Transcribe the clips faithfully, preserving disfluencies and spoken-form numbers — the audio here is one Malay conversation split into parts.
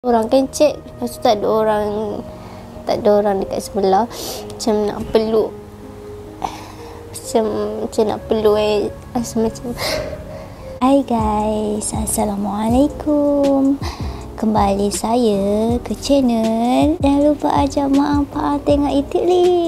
Orang kan chat, lepas tu tak ada orang, tak ada orang dekat sebelah. Macam nak peluk, macam macam nak peluk eh, rasa macam. Hai guys, Assalamualaikum. Kembali saya ke channel. Jangan lupa ajak mak pak tengok YouTube ni.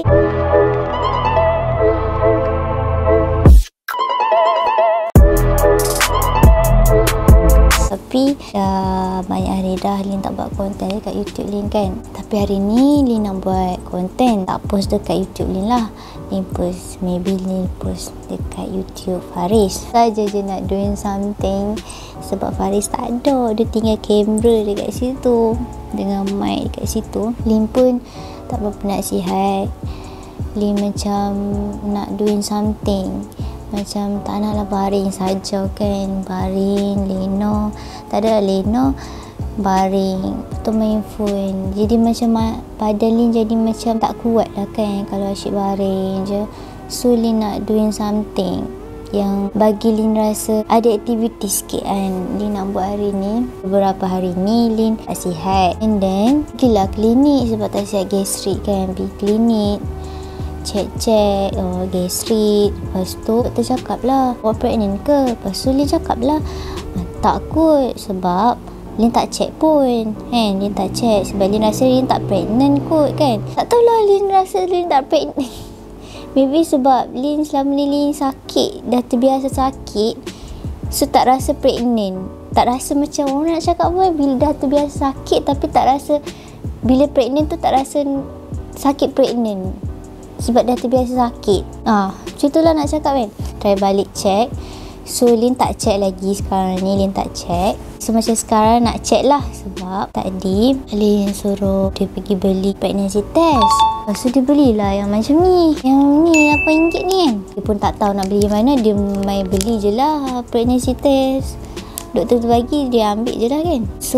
Tapi dah banyak hari dah Lin tak buat konten dekat YouTube Lin kan. Tapi hari ni Lin nak buat konten, tak post dekat YouTube Lin lah. Lin post, maybe Lin post dekat YouTube Faris. Saja je nak doing something. Sebab Faris tak ada, dia tinggal kamera dekat situ dengan mic dekat situ. Lin pun tak berapa nak sihat. Lin macam nak doing something, macam tak naklah baring saja kan. Baring, leno, tak ada leno, baring atau main phone. Jadi macam badan Lin jadi macam tak kuat lah kan kalau asyik baring je. So Lin nak doing something yang bagi Lin rasa ada aktiviti sikit kan. Lin nak buat hari ni. Beberapa hari ni Lin tak sihat, and then pergilah klinik sebab tak sihat gastrik kan. Pergi klinik, cek-cek oh, gastrik. Lepas tu doktor cakap lah, awak pregnant ke? Lepas tu Lin cakap lah, tak kot, sebab Lin tak cek pun kan. Lin tak cek sebab Lin rasa Lin tak pregnant kot kan. Tak tahulah Lin rasa Lin tak pregnant. Maybe sebab Lin selama ni Lin sakit, dah terbiasa sakit, so tak rasa pregnant. Tak rasa macam orang nak cakap apa, bila dah terbiasa sakit tapi tak rasa, bila pregnant tu tak rasa sakit pregnant sebab dah terbiasa sakit. Ah, macam tu lah nak cakap kan. Try balik check. So Lin tak check lagi sekarang ni. Lin tak check. So macam sekarang nak check lah. Sebab tadi Lin suruh dia pergi beli pregnancy test. Lepas tu dia belilah yang macam ni. Yang ni lapan ringgit ni kan. Dia pun tak tahu nak beli mana. Dia main beli je lah pregnancy test. Doktor tu bagi, dia ambil je lah kan. So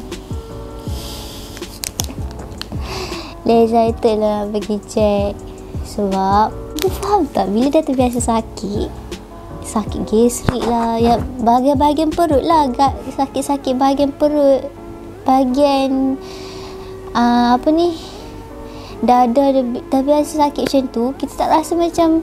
Lin excited lah pergi check. Sebab tu faham tak, bila dah terbiasa sakit, sakit gastrik lah, ya bahagian-bahagian perut lah, sakit-sakit bahagian perut, bahagian uh, apa ni, dada dah, dah biasa sakit macam tu, kita tak rasa macam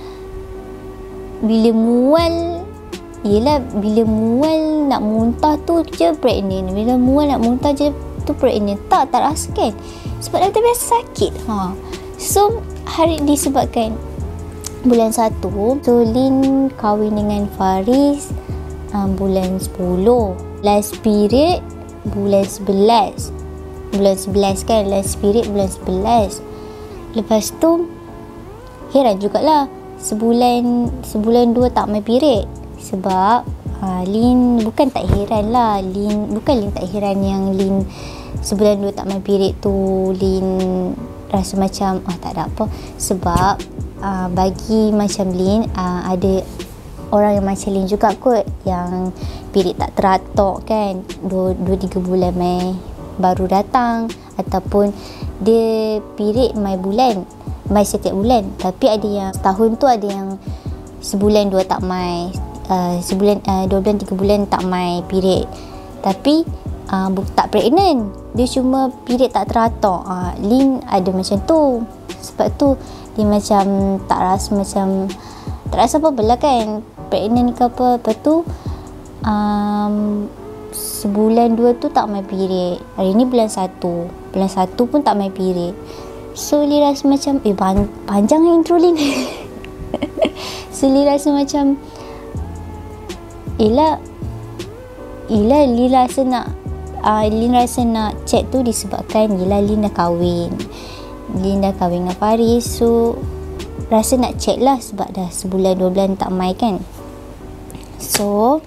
bila mual. Yelah, bila mual nak muntah tu je pregnant, bila mual nak muntah je tu pregnant. Tak, tak rasa kan, sebab dah terbiasa sakit. Ha. So hari disebabkan bulan satu, so Lin kahwin dengan Faris um, bulan sepuluh. Last period bulan sebelas. Bulan sebelas kan, last period bulan sebelas. Lepas tu heran jugalah, sebulan sebulan dua tak main period. Sebab uh, Lin bukan tak heran lah, Lin bukan Lin tak heran yang Lin sebulan dua tak main period tu Lin rasa macam oh tak ada apa. Sebab uh, bagi macam Lin uh, ada orang yang macam Lin juga kot, yang period tak teratur kan, dua tiga bulan mai baru datang, ataupun dia period mai bulan, mai setiap bulan. Tapi ada yang setahun tu ada yang sebulan dua tak mai, uh, sebulan uh, dua bulan tiga bulan tak mai period. Tapi uh, tak pregnant, dia cuma period tak teratur. uh, Lin ada macam tu. Sebab tu Lin macam tak rasa macam tak rasa apa-apa lah kan, pregnant ke apa. Lepas tu um, sebulan dua tu tak main period. Hari ni bulan satu, bulan satu pun tak main period. So Lin rasa macam eh pan- panjang intro Lin. So Lin rasa macam Yelah Yelah Lin rasa nak Uh, Lin rasa nak check tu disebabkan yelah Lin dah kahwin. Lin dah kahwin dengan Faris. So rasa nak check lah sebab dah sebulan dua bulan tak mai kan. So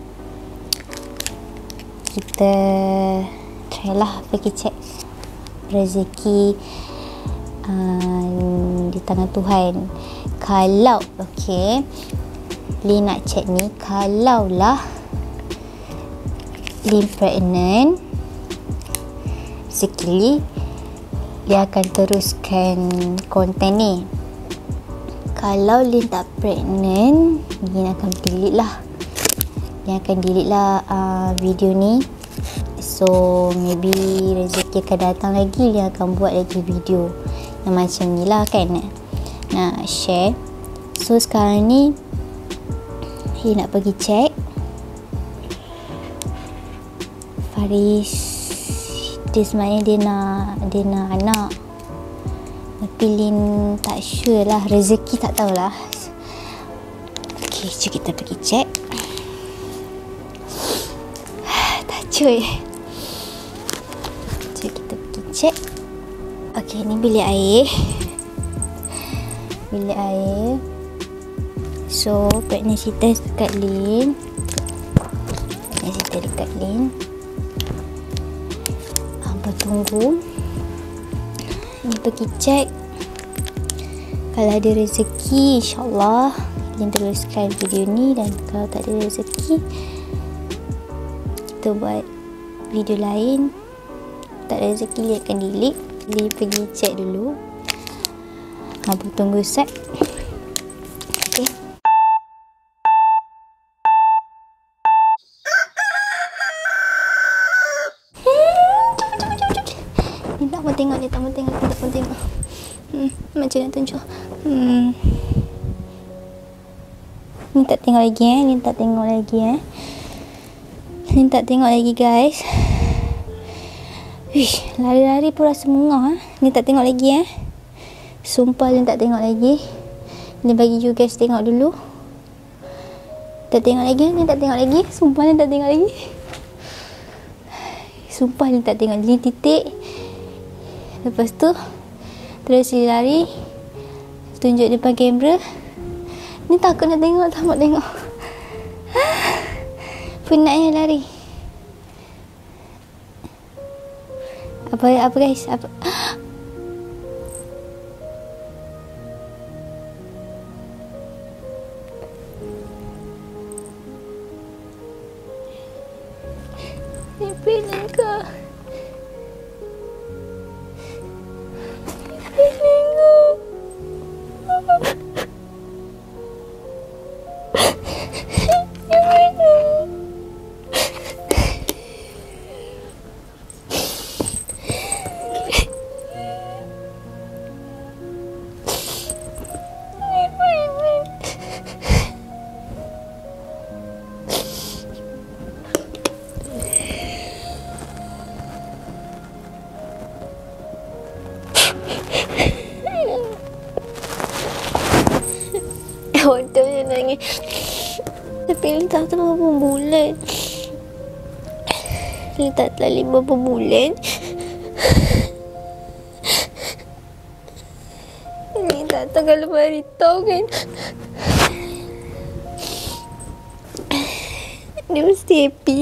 kita try lah pergi check. Rezeki uh, di tangan Tuhan. Kalau okay, Lin nak check ni, kalau lah Lin pregnant, sekali dia akan teruskan konten ni. Kalau Lin tak pregnant, Lin akan delete lah. Lin akan delete lah uh, video ni. So So maybe rezeki akan datang lagi, dia akan buat lagi video yang macam ni lah kan, nak share. So sekarang ni dia nak pergi check Faris. Dia sebenarnya dia nak dia nak anak, tapi Lin tak sure lah, rezeki tak tahulah. Ok, jom kita pergi check. Tajuk. Jom kita pergi check. Ok, ni bilik air. Bilik air. So, pregnancy test dekat Lin. Pregnancy test dekat Lin. Abang tunggu. Ni pergi check. Kalau ada rezeki, insyaAllah Lin teruskan video ni. Dan kalau tak ada rezeki, kita buat video lain. Tak ada rezeki, Lin akan delete. Lin pergi check dulu. Abang tunggu set. Okay. Ni tak mau tengok, ni tak mau tengok, ni tak mau tengok. Hmm, macam nak tunjuk. Hmm. Ni tak tengok lagi eh, ni tak tengok lagi eh. Ni tak tengok lagi guys. Wish, lari-lari pun rasa mengah eh. Ni tak tengok lagi eh. Sumpah Lin tak tengok lagi. Ni bagi you guys tengok dulu. Tak tengok lagi, ni tak tengok lagi. Sumpah Lin tak tengok lagi. Sumpah Lin tak tengok. Lin titik. Lepas tu terus Lin lari, tunjuk depan kamera. Ni takut nak tengok, tak mau tengok. Penatnya lari. Apa apa guys? Apa? Ni pening ke? Pening ke? Bodoh je nangis. Tapi Lin tak tahu berapa bulan. Lin tak tahu Lin berapa bulan. Lin tak tahu kalau Mari tahu kan. Dia mesti happy.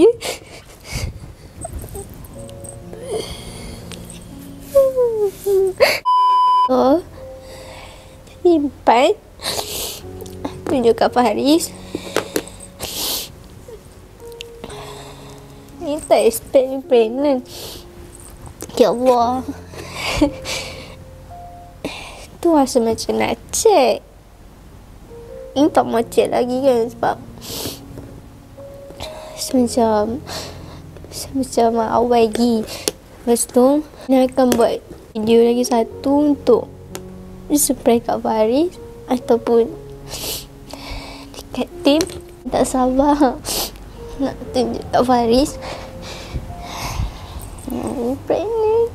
Oh, jadi empat. Tunjuk kat Faris. Ni tak expect ni pregnant. Ya Allah. Tu rasa macam nak check. Ni tak mau check lagi kan, sebab Semacam Semacam awal lagi. Lepas tu ni akan buat video lagi satu untuk surprise kat Faris ataupun dekat tim. Tak sabar nak tunjuk kat Faris. Hmm, pregnant.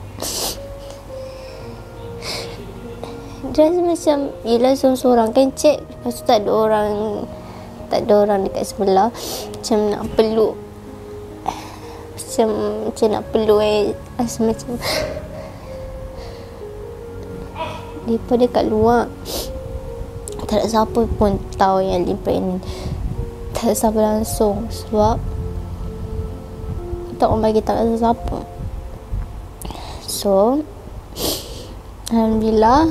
Dia rasa macam yelah seorang-seorang kan cek. Lepas tu tak ada orang Tak ada orang dekat sebelah. Macam nak peluk. Macam Macam nak peluk eh. Rasa macam daripada kat luar tak ada siapa pun tahu yang Lin pregnant. Tak ada siapa langsung. Sebab tak orang bagi tak ada siapa. So Alhamdulillah,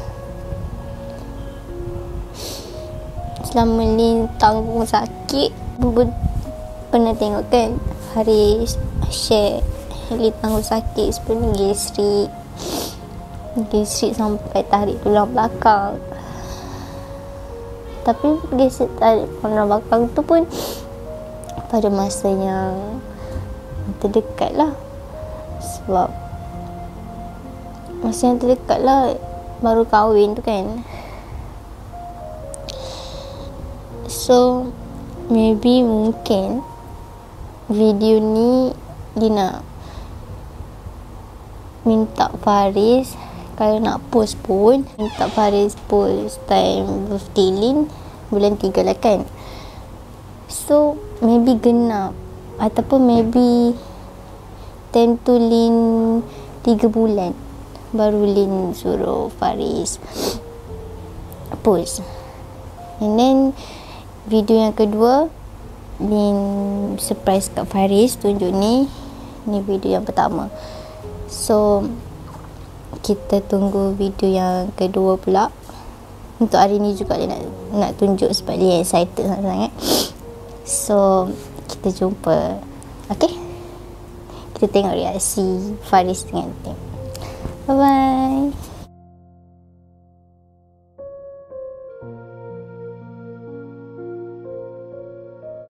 selama Lin tanggung sakit, Bubun pernah tengok kan Faris share Lin tanggung sakit sebelum gastrik. Gastrik sampai tarik tulang belakang. Tapi gastrik tarik tulang belakang tu pun pada masa yang terdekat lah. Sebab masa yang terdekat lah baru kahwin tu kan. So maybe mungkin video ni dia nak minta Faris, kalau nak post pun minta Faris post time birthday Lin bulan tiga lah kan. So maybe genap ataupun maybe time tu Lin tiga bulan baru Lin suruh Faris post. And then video yang kedua Lin surprise kat Faris tunjuk ni. Ni video yang pertama. So kita tunggu video yang kedua pula. Untuk hari ni juga dia nak nak tunjuk sebab dia excited sangat-sangat. So kita jumpa. Okay, kita tengok reaksi Faris dengan Tim. Bye bye.